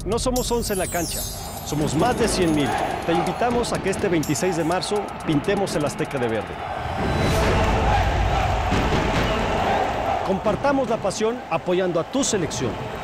No somos 11 en la cancha, somos más de 100,000. Te invitamos a que este 26 de marzo pintemos el Azteca de verde. Compartamos la pasión apoyando a tu selección.